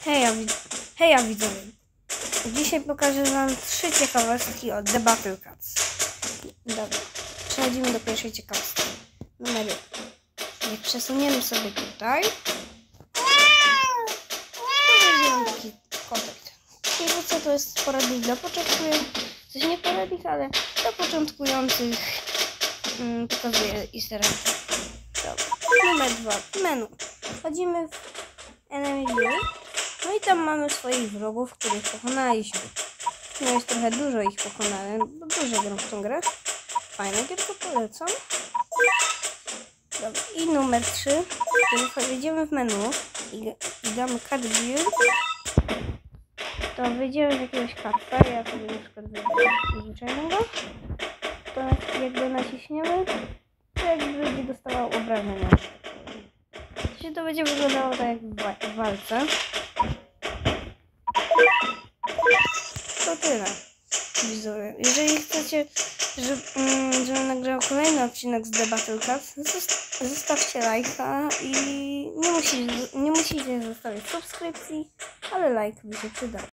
Heja widzowie. Dzisiaj pokażę wam 3 ciekawostki od The Battle Cats. Dobra, przechodzimy do pierwszej ciekawostki. Numer 1. Jak przesuniemy sobie tutaj, to będzie nam taki kotek. Nie wiem co to jest poradnik dla początkujących. Coś nie poradnik, ale dla początkujących pokazuje easter egg. Dobra. Numer 2. Menu. Wchodzimy w Enemy View. No i tam mamy swoich wrogów, których pokonaliśmy. No jest trochę dużo ich pokonałem, bo dużo gram w tą grę. Fajne, tylko polecam. Dobra. I numer 3. Kiedy wejdziemy w menu i damy Cat Build, to wyjdziemy z jakiegoś karta. Ja sobie na przykład wyjdę zwyczajnego. To jakby naciśniemy, to jakby będzie dostawał obrażenia. To będzie wyglądało tak jak w walce. To tyle, widzowie. Jeżeli chcecie, żebym nagrał kolejny odcinek z The Battle Cats, zostawcie lajka i nie musicie zostawić subskrypcji, ale like by się przydał.